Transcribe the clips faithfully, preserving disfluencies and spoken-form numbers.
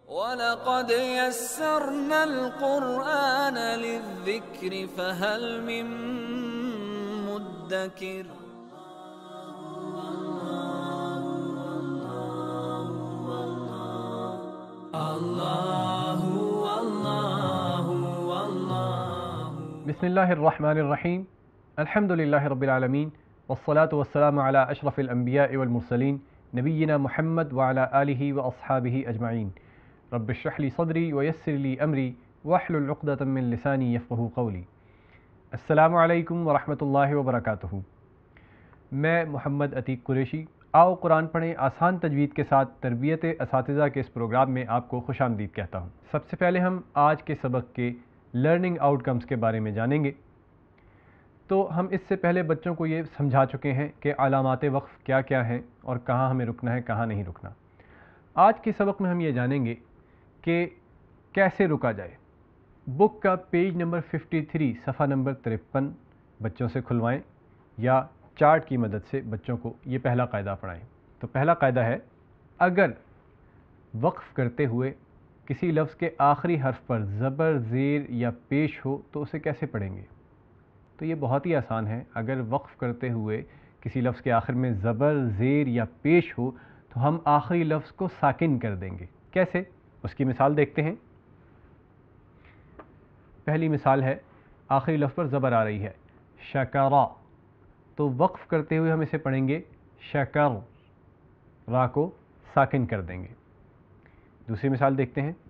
وَلَقَدْ يَسَّرْنَا الْقُرْآنَ لِلذِّكْرِ فَهَلْ مِن مُّدَّكِرٍ بسم اللہ الرحمن الرحیم الحمد للہ رب العالمین والصلاة والسلام علی اشرف الانبیاء والمرسلین نبینا محمد وعلی آلہ واصحابہ اجمعین رب اشرح لی صدری ویسر لی امری واحلل عقدۃ من لسانی یفقہوا قولی۔ السلام علیکم ورحمۃ اللہ وبرکاتہ۔ میں محمد عتیق قریشی آؤ قرآن پڑھیں آسان تجوید کے ساتھ تربیت اساتذہ کے اس پروگرام میں آپ کو خوش آمدید کہتا ہوں۔ سب سے پہلے ہم آج کے سبق کے لرننگ آؤٹ کمز کے بارے میں جانیں گے۔ تو ہم اس سے پہلے بچوں کو یہ سمجھا چکے ہیں کہ علامات وقف کیا کیا ہیں اور کہاں ہمیں رکنا ہے کہاں نہیں رکنا۔ آج کے سبق میں ہم یہ جانیں گے کہ کیسے رکا جائے۔ بک کا پیج نمبر تریپن صفحہ نمبر ترپن بچوں سے کھلوائیں یا چارٹ کی مدد سے بچوں کو یہ پہلا قاعدہ پڑھائیں۔ تو پہلا قاعدہ ہے، اگر وقف کرتے ہوئے کسی لفظ کے آخری حرف پر زبر، زیر یا پیش ہو تو اسے کیسے پڑھیں گے؟ تو یہ بہت ہی آسان ہے۔ اگر وقف کرتے ہوئے کسی لفظ کے آخر میں زبر، زیر یا پیش ہو تو ہم آخری لفظ کو ساکن کر دیں گے۔ کیسے؟ اس کی مثال دیکھتے ہیں۔ پہلی مثال ہے، آخری لفظ پر زبر آ رہی ہے، شکرا، تو وقف کرتے ہوئے ہم اسے پڑھیں گے شکر، را کو ساکن کر دیں گے۔ دوسری مثال دیکھتے ہیں،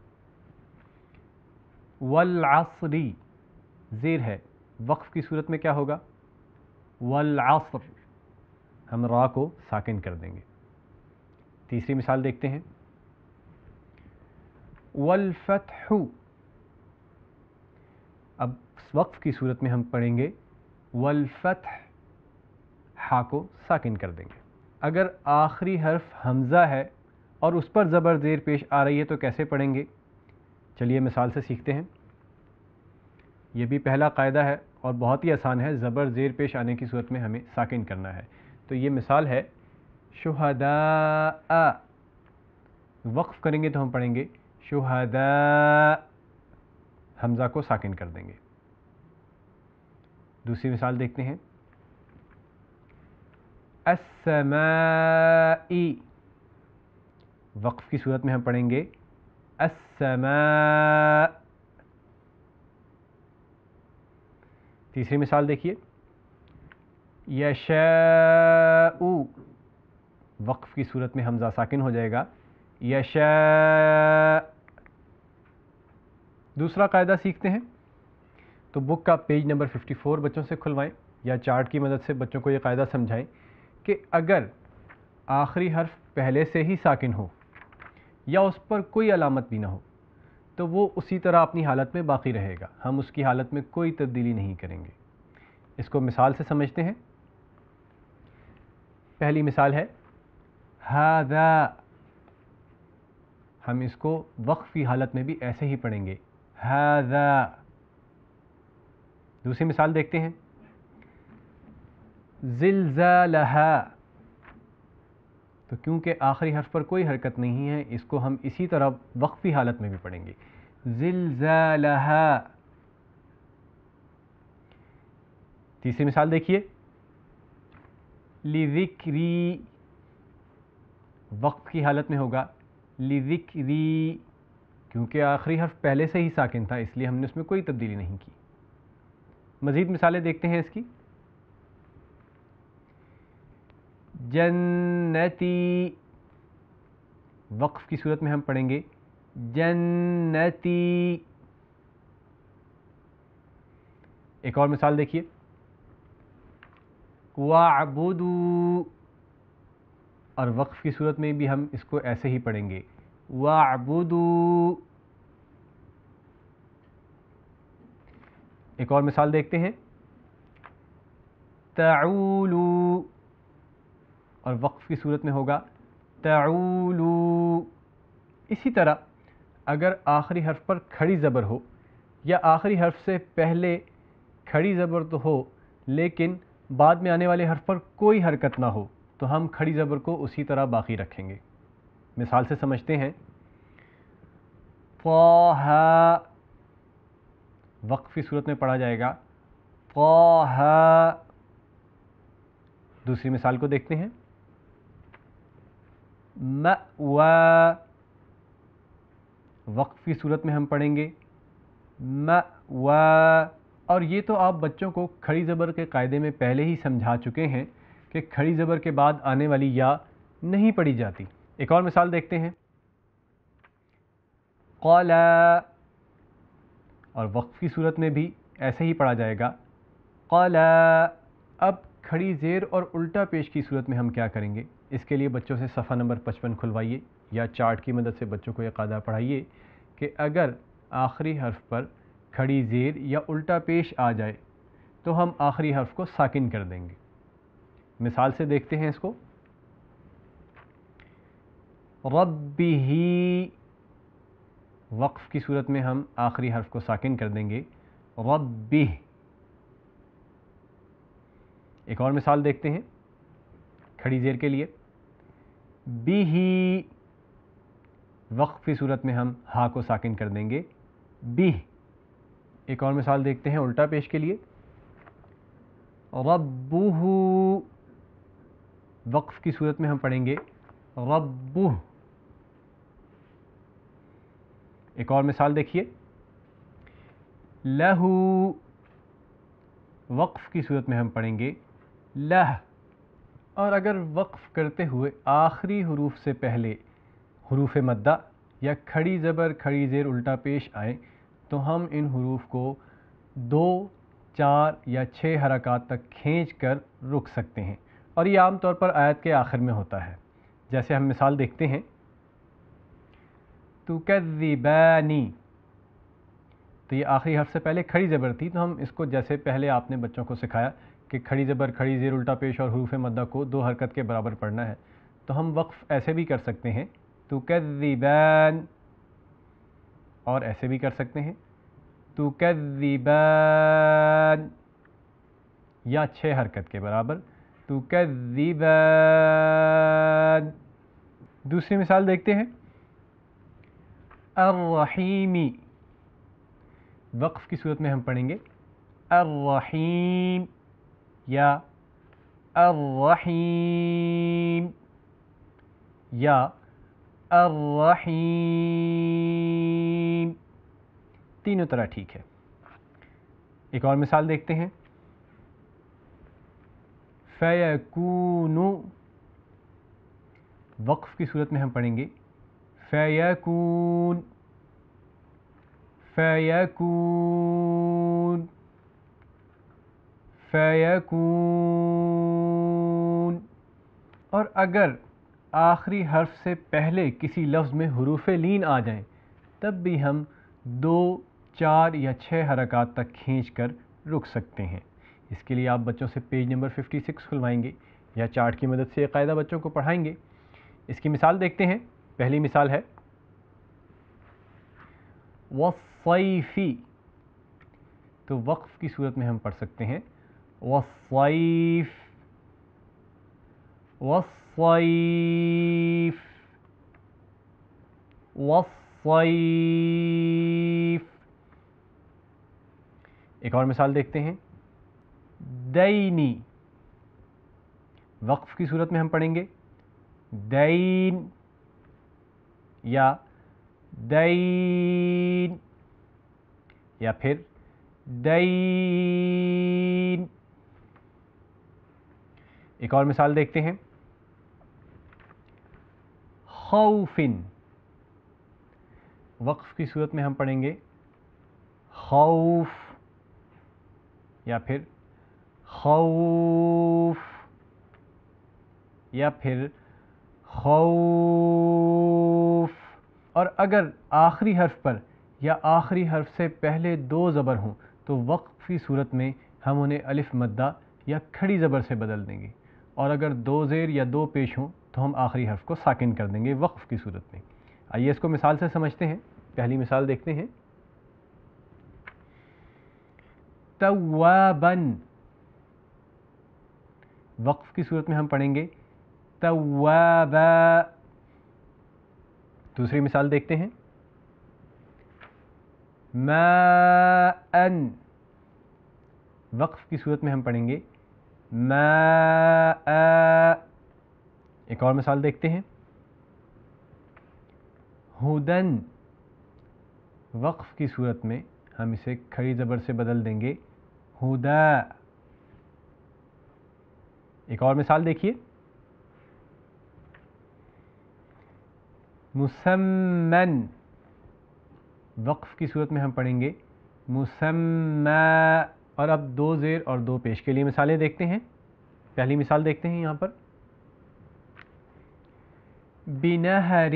والعصری، زیر ہے، وقف کی صورت میں کیا ہوگا؟ والعصر، ہم را کو ساکن کر دیں گے۔ تیسری مثال دیکھتے ہیں، والفتح، اب وقف کی صورت میں ہم پڑھیں گے والفتح، ہا کو ساکن کر دیں گے۔ اگر آخری حرف حمزہ ہے اور اس پر زبر زیر پیش آ رہی ہے تو کیسے پڑھیں گے؟ چلیے مثال سے سیکھتے ہیں۔ یہ بھی پہلا قاعدہ ہے اور بہت ہی آسان ہے، زبر زیر پیش آنے کی صورت میں ہمیں ساکن کرنا ہے۔ تو یہ مثال ہے، شہداء، وقف کریں گے تو ہم پڑھیں گے شہداء، حمزہ کو ساکن کر دیں گے۔ دوسری مثال دیکھتے ہیں، السماء، وقف کی صورت میں ہم پڑھیں گے السماء۔ تیسری مثال دیکھیے، یشاء، وقف کی صورت میں حمزہ ساکن ہو جائے گا یشاء۔ دوسرا قاعدہ سیکھتے ہیں۔ تو بک کا پیج نمبر چون بچوں سے کھلوائیں یا چارٹ کی مدد سے بچوں کو یہ قاعدہ سمجھائیں کہ اگر آخری حرف پہلے سے ہی ساکن ہو یا اس پر کوئی علامت بھی نہ ہو تو وہ اسی طرح اپنی حالت میں باقی رہے گا، ہم اس کی حالت میں کوئی تبدیلی نہیں کریں گے۔ اس کو مثال سے سمجھتے ہیں۔ پہلی مثال ہے، ھذا، ہم اس کو وقف کی حالت میں بھی ایسے ہی پڑھیں گے ھذا۔ دوسری مثال دیکھتے ہیں، زلزالھا، تو کیونکہ آخری حرف پر کوئی حرکت نہیں ہے اس کو ہم اسی طرح وقفی حالت میں بھی پڑھیں گے زلزالھا۔ تیسری مثال دیکھیے، لذکری، وقف کی حالت میں ہوگا لذکری، کیونکہ آخری حرف پہلے سے ہی ساکن تھا اس لیے ہم نے اس میں کوئی تبدیلی نہیں کی۔ مزید مثالیں دیکھتے ہیں اس کی، جنتی، وقف کی صورت میں ہم پڑھیں گے جنتی۔ ایک اور مثال دیکھیے، وَاعْبُدُوا، اور وقف کی صورت میں بھی ہم اس کو ایسے ہی پڑھیں گے وَاعْبُدُوا۔ ایک اور مثال دیکھتے ہیں، تَعُولُوا، اور وقف کی صورت میں ہوگا تَعُولُوا۔ اسی طرح اگر آخری حرف پر کھڑی زبر ہو یا آخری حرف سے پہلے کھڑی زبر تو ہو لیکن بعد میں آنے والے حرف پر کوئی حرکت نہ ہو تو ہم کھڑی زبر کو اسی طرح باقی رکھیں گے۔ مثال سے سمجھتے ہیں، طٰہَ، وقف کی صورت میں پڑھا جائے گا طٰہَ۔ دوسری مثال کو دیکھتے ہیں، مَأْوَىٰ، وقف کی صورت میں ہم پڑھیں گے مَأْوَىٰ، اور یہ تو آپ بچوں کو کھڑی زبر کے قاعدے میں پہلے ہی سمجھا چکے ہیں کہ کھڑی زبر کے بعد آنے والی یا نہیں پڑھی جاتی۔ ایک اور مثال دیکھتے ہیں، قَلَا، اور وقف کی صورت میں بھی ایسے ہی پڑھا جائے گا قَلَا۔ اب کھڑی زیر اور الٹا پیش کی صورت میں ہم کیا کریں گے؟ اس کے لیے بچوں سے صفحہ نمبر پچپن کھلوائیے یا چارٹ کی مدد سے بچوں کو یہ قاعدہ پڑھائیے کہ اگر آخری حرف پر کھڑی زیر یا الٹا پیش آ جائے تو ہم آخری حرف کو ساکن کر دیں گے۔ مثال سے دیکھتے ہیں اس کو، رَبِّهِ، وقف کی صورت میں ہم آخری حرف کو ساکن کر دیں گے رَبِّهِ۔ ایک اور مثال دیکھتے ہیں کھڑی زیر کے لیے، بِهِ، وقف کی صورت میں ہم ہا کو ساکن کر دیں گے بِہ۔ ایک اور مثال دیکھتے ہیں الٹا پیش کے لیے، رَبُّهُ، وقف کی صورت میں ہم پڑھیں گے رَبُّهُ۔ ایک اور مثال دیکھیے، لَہُ، وقف کی صورت میں ہم پڑھیں گے لَہ۔ اور اگر وقف کرتے ہوئے آخری حروف سے پہلے حروف مدہ یا کھڑی زبر کھڑی زیر الٹا پیش آئیں تو ہم ان حروف کو دو، چار یا چھ حرکات تک کھینچ کر رک سکتے ہیں، اور یہ عام طور پر آیت کے آخر میں ہوتا ہے۔ جیسے ہم مثال دیکھتے ہیں، تُكَذِّبَانِ، تو یہ آخری حرف سے پہلے کھڑی زبر تھی، تو ہم اس کو جیسے پہلے آپ نے بچوں کو سکھایا کہ کھڑی زبر کھڑی زیر الٹا پیش اور حروف مدہ کو دو حرکت کے برابر پڑھنا ہے، تو ہم وقف ایسے بھی کر سکتے ہیں تُكَذِّبَانِ، اور ایسے بھی کر سکتے ہیں تُكَذِّبَانِ، یا چھ حرکت کے برابر تُكَذِّبَانِ۔ دوسری مثال دیکھتے ہیں، الرحیم، وقف کی صورت میں ہم پڑھیں گے الرحیم یا الرحیم یا الرحیم، تینوں طرح ٹھیک ہے۔ ایک اور مثال دیکھتے ہیں، فیکون، وقف کی صورت میں ہم پڑھیں گے فیکون فیکون فیکون۔ اور اگر آخری حرف سے پہلے کسی لفظ میں حروف لین آ جائیں تب بھی ہم دو، چار یا چھ حرکات تک کھینچ کر رک سکتے ہیں۔ اس کے لیے آپ بچوں سے پیج نمبر ففٹی سکس کھلوائیں گے یا چارٹ کی مدد سے یہ قاعدہ بچوں کو پڑھائیں گے۔ اس کی مثال دیکھتے ہیں، پہلی مثال ہے وَالصَّيْفِ، تو وقف کی صورت میں ہم پڑھ سکتے ہیں وَالصَّيْفِ وَالصَّيْفِ وَالصَّيْفِ۔ ایک اور مثال دیکھتے ہیں، دینی، وقف کی صورت میں ہم پڑھیں گے دین یا دین یا پھر دین۔ ایک اور مثال دیکھتے ہیں، خوفن، وقف کی صورت میں ہم پڑھیں گے خوف یا پھر خوف یا پھر خوف۔ اور اگر آخری حرف پر یا آخری حرف سے پہلے دو زبر ہوں تو وقف کی صورت میں ہم انہیں الف مدہ یا کھڑی زبر سے بدل دیں گے، اور اگر دو زیر یا دو پیش ہوں تو ہم آخری حرف کو ساکن کر دیں گے وقف کی صورت میں۔ آئیے اس کو مثال سے سمجھتے ہیں۔ پہلی مثال دیکھتے ہیں، توابن، وقف کی صورت میں ہم پڑھیں گے توابا۔ دوسری مثال دیکھتے ہیں، ماءً، وقف کی صورت میں ہم پڑھیں گے ماء۔ ایک اور مثال دیکھتے ہیں، ہدن، وقف کی صورت میں ہم اسے کھڑی زبر سے بدل دیں گے ہدا۔ ایک اور مثال دیکھیے، مسمن، وقف کی صورت میں ہم پڑھیں گے مسمى۔ اور اب دو زیر اور دو پیش کے لیے مثالیں دیکھتے ہیں۔ پہلی مثال دیکھتے ہیں یہاں پر، بنہر،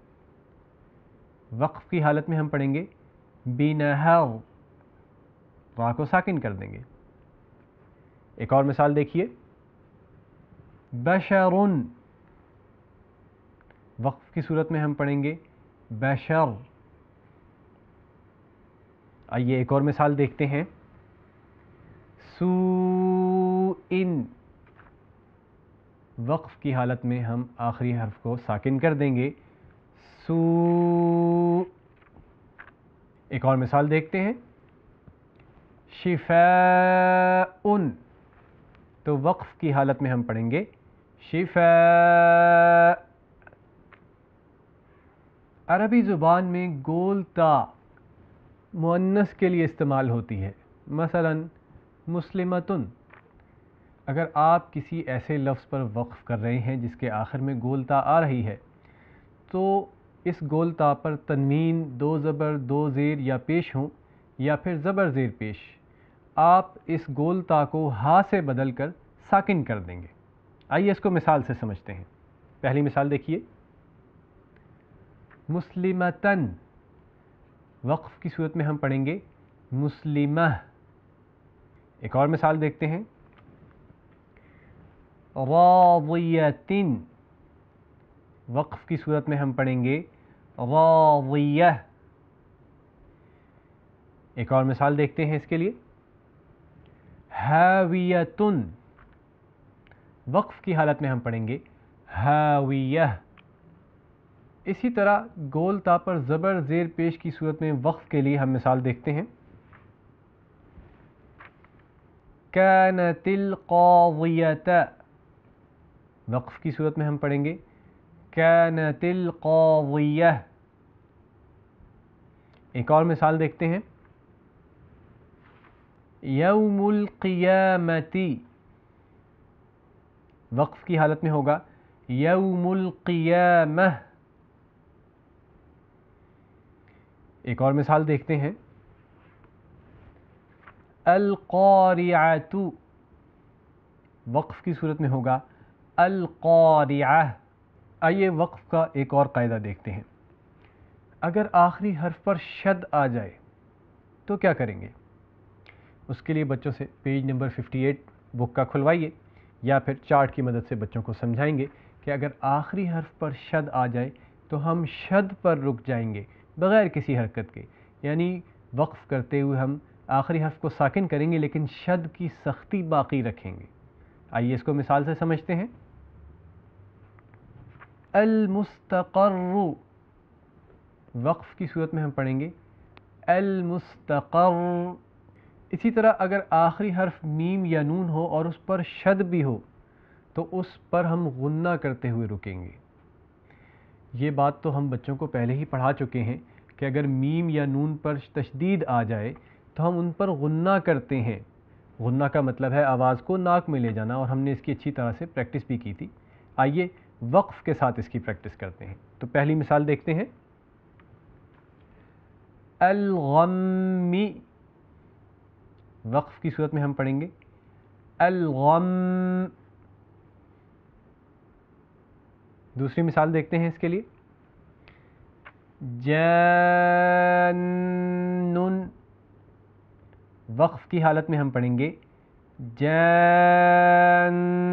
وقف کی حالت میں ہم پڑھیں گے بنہر، را کو ساکن کر دیں گے۔ ایک اور مثال دیکھیے، بشر، وقف کی صورت میں ہم پڑھیں گے بشر۔ آئیے ایک اور مثال دیکھتے ہیں، سوء، وقف کی حالت میں ہم آخری حرف کو ساکن کر دیں گے سوء۔ ایک اور مثال دیکھتے ہیں، شفاء، تو وقف کی حالت میں ہم پڑھیں گے شفاء۔ عربی زبان میں گول تا مؤنث کے لیے استعمال ہوتی ہے، مثلا مسلمتن۔ اگر آپ کسی ایسے لفظ پر وقف کر رہے ہیں جس کے آخر میں گول تا آ رہی ہے تو اس گول تا پر تنوین، دو زبر، دو زیر یا پیش ہوں یا پھر زبر زیر پیش، آپ اس گول تا کو ہا سے بدل کر ساکن کر دیں گے۔ آئیے اس کو مثال سے سمجھتے ہیں۔ پہلی مثال دیکھیے، مسلمتن، وقف کی صورت میں ہم پڑھیں گے مسلمہ۔ ایک اور مثال دیکھتے ہیں، راضیۃ، وقف کی صورت میں ہم پڑھیں گے راضیہ۔ ایک اور مثال دیکھتے ہیں اس کے لیے، ہاویۃ، وقف کی حالت میں ہم پڑھیں گے ہاویہ۔ اسی طرح گول تا پر زبر زیر پیش کی صورت میں وقف کے لیے ہم مثال دیکھتے ہیں، کانت القاضیۃ، وقف کی صورت میں ہم پڑھیں گے کانت القاضیہ۔ ایک اور مثال دیکھتے ہیں، یوم القیامۃ، وقف کی حالت میں ہوگا یوم القیامہ۔ ایک اور مثال دیکھتے ہیں، القارعۃ، وقف کی صورت میں ہوگا القارعہ۔ آئیے وقف کا ایک اور قاعدہ دیکھتے ہیں، اگر آخری حرف پر شد آ جائے تو کیا کریں گے؟ اس کے لیے بچوں سے پیج نمبر اٹھاون بک کا کھلوائیے یا پھر چارٹ کی مدد سے بچوں کو سمجھائیں گے کہ اگر آخری حرف پر شد آ جائے تو ہم شد پر رک جائیں گے بغیر کسی حرکت کے، یعنی وقف کرتے ہوئے ہم آخری حرف کو ساکن کریں گے لیکن شد کی سختی باقی رکھیں گے۔ آئیے اس کو مثال سے سمجھتے ہیں، المستقر، وقف کی صورت میں ہم پڑھیں گے المستقر۔ اسی طرح اگر آخری حرف میم یا نون ہو اور اس پر شد بھی ہو تو اس پر ہم غنہ کرتے ہوئے رکیں گے۔ یہ بات تو ہم بچوں کو پہلے ہی پڑھا چکے ہیں کہ اگر میم یا نون پر تشدید آ جائے تو ہم ان پر غنہ کرتے ہیں۔ غنہ کا مطلب ہے آواز کو ناک میں لے جانا، اور ہم نے اس کی اچھی طرح سے پریکٹس بھی کی تھی۔ آئیے وقف کے ساتھ اس کی پریکٹس کرتے ہیں۔ تو پہلی مثال دیکھتے ہیں، الغم، وقف کی صورت میں ہم پڑھیں گے الغم۔ دوسری مثال دیکھتے ہیں اس کے لیے، جان، وقف کی حالت میں ہم پڑھیں گے جان۔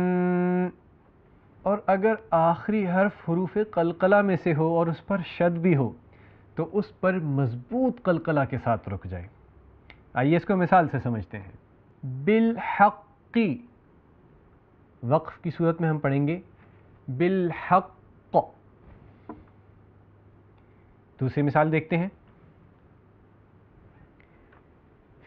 اور اگر آخری حرف حروف قلقلہ میں سے ہو اور اس پر شد بھی ہو تو اس پر مضبوط قلقلہ کے ساتھ رک جائیں۔ آئیے اس کو مثال سے سمجھتے ہیں، بالحق، وقف کی صورت میں ہم پڑھیں گے بالحق۔ دوسری مثال دیکھتے ہیں،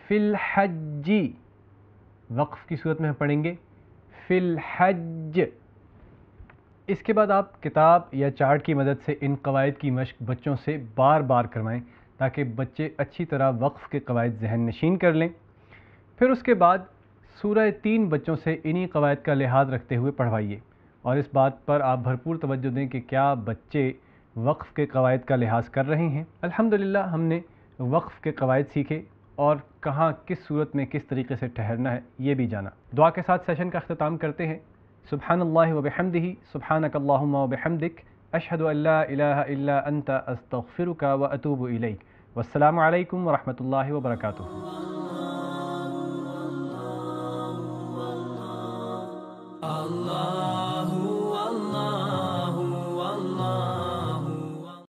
فی الحج، وقف کی صورت میں ہم پڑھیں گے فی الحج۔ اس کے بعد آپ کتاب یا چارٹ کی مدد سے ان قواعد کی مشق بچوں سے بار بار کروائیں تاکہ بچے اچھی طرح وقف کے قواعد ذہن نشین کر لیں۔ پھر اس کے بعد سورہ تین بچوں سے انہی قواعد کا لحاظ رکھتے ہوئے پڑھوائیے، اور اس بات پر آپ بھرپور توجہ دیں کہ کیا بچے وقف کے قواعد کا لحاظ کر رہے ہیں۔ الحمدللہ ہم نے وقف کے قواعد سیکھے اور کہاں کس صورت میں کس طریقے سے ٹھہرنا ہے یہ بھی جانا۔ دعا کے ساتھ سیشن کا اختتام کرتے ہیں۔ سبحان اللہ و بحمدہ، سبحانک اللہم و بحمدک، اشہد ان لا الہ الا انت، استغفرک و اتوب الیک۔ والسلام علیکم ورحمۃ اللہ وبرکاتہ۔